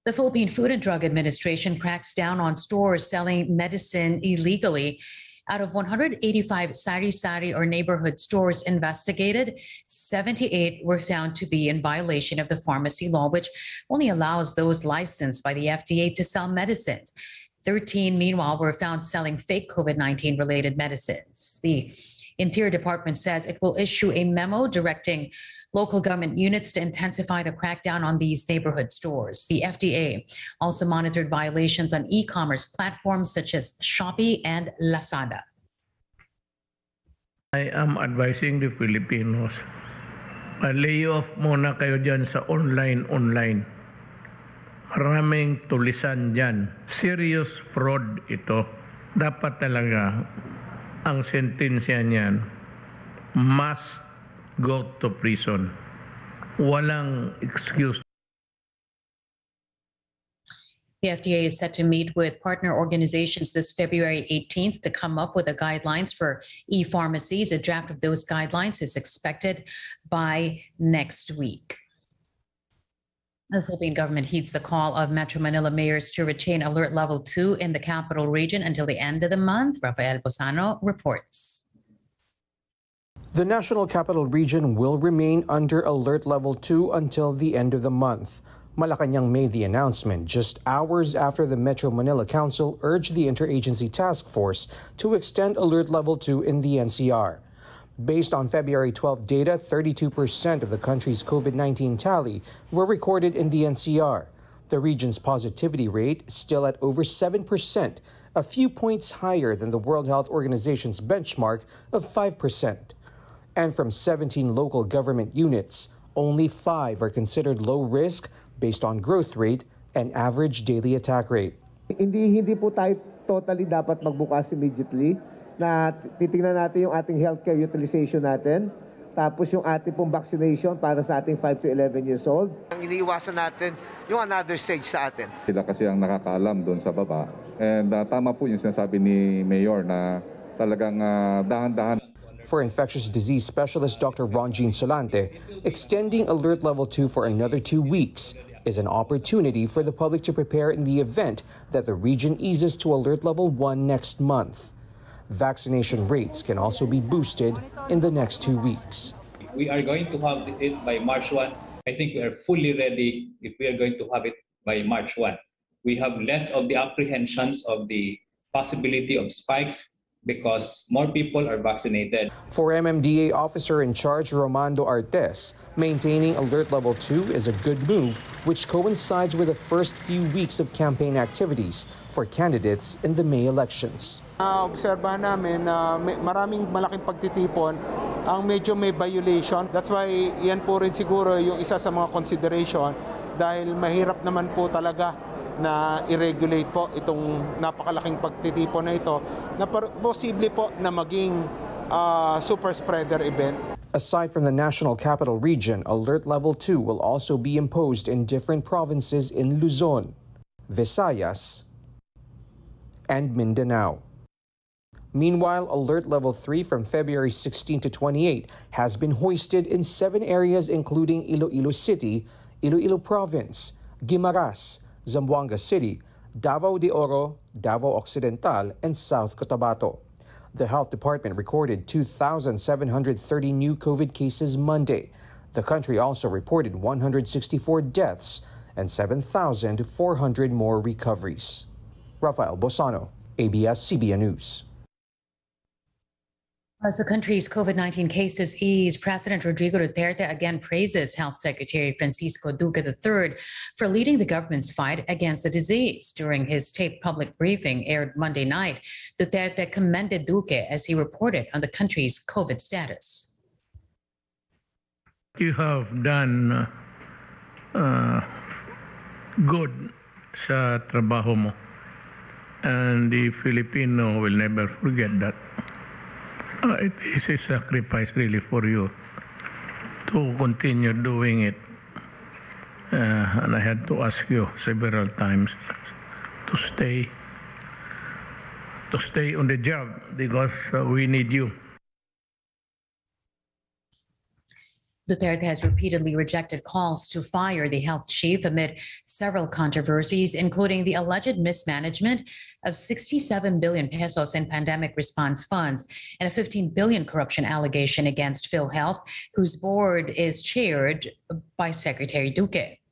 The Philippine Food and Drug Administration cracks down on stores selling medicine illegally. Out of 185 sari-sari or neighborhood stores investigated, 78 were found to be in violation of the pharmacy law, which only allows those licensed by the FDA to sell medicines. 13, meanwhile, were found selling fake COVID-19 related medicines. The Interior Department says it will issue a memo directing local government units to intensify the crackdown on these neighborhood stores. The FDA also monitored violations on e-commerce platforms such as Shopee and Lazada. I am advising the Filipinos, lay off muna kayo dyan sa online. Maraming tulisan dyan. Serious fraud ito. Dapat talaga ang sentensya niyan must go to prison. Walang excuse. The FDA is set to meet with partner organizations this February 18th to come up with the guidelines for e-pharmacies. A draft of those guidelines is expected by next week. The Philippine government heeds the call of Metro Manila mayors to retain alert level 2 in the capital region until the end of the month. Rafael Bosano reports. The National Capital Region will remain under Alert Level 2 until the end of the month. Malacanang made the announcement just hours after the Metro Manila Council urged the Interagency Task Force to extend Alert Level 2 in the NCR. Based on February 12 data, 32% of the country's COVID-19 tally were recorded in the NCR. The region's positivity rate still at over 7%, a few points higher than the World Health Organization's benchmark of 5%. And from 17 local government units, only 5 are considered low risk based on growth rate and average daily attack rate. Hindi po tayo totally dapat magbukas immediately. Na titingnan natin yung ating healthcare utilization natin, tapos yung ating pong vaccination para sa ating 5 to 11 years old. Ang iniiwasan natin yung another stage sa atin. Sila kasi ang nakakaalam doon sa baba. And tama po yung sinasabi ni Mayor na talagang dahan-dahan. For infectious disease specialist Dr. Ronjean Solante, extending Alert Level 2 for another 2 weeks is an opportunity for the public to prepare in the event that the region eases to Alert Level 1 next month. Vaccination rates can also be boosted in the next 2 weeks. We are going to have it by March 1. I think we are fully ready if we are going to have it by March 1. We have less of the apprehensions of the possibility of spikes because more people are vaccinated. For MMDA officer in charge Romando Artes, maintaining Alert Level 2 is a good move which coincides with the first few weeks of campaign activities for candidates in the May elections. Obserbahan namin na maraming malaking pagtitipon ang medyo may violation. That's why yan po rin siguro yung isa sa mga consideration dahil mahirap naman po talaga na i-regulate po itong napakalaking pagtitipon na ito na posible po na maging super spreader event. Aside from the National Capital Region, Alert Level 2 will also be imposed in different provinces in Luzon, Visayas, and Mindanao. Meanwhile, Alert Level 3 from February 16 to 28 has been hoisted in 7 areas including Iloilo City, Iloilo Province, Guimaras, Zamboanga City, Davao de Oro, Davao Occidental, and South Cotabato. The Health Department recorded 2,730 new COVID cases Monday. The country also reported 164 deaths and 7,400 more recoveries. Rafael Bosano, ABS-CBN News. As the country's COVID-19 cases ease, President Rodrigo Duterte again praises Health Secretary Francisco Duque III for leading the government's fight against the disease. During his taped public briefing aired Monday night, Duterte commended Duque as he reported on the country's COVID status. You have done good sa trabaho mo, and the Filipino will never forget that. It is a sacrifice really for you to continue doing it. And I had to ask you several times to stay on the job because we need you. Duterte has repeatedly rejected calls to fire the health chief amid several controversies, including the alleged mismanagement of 67 billion pesos in pandemic response funds and a 15 billion corruption allegation against PhilHealth, whose board is chaired by Secretary Duque.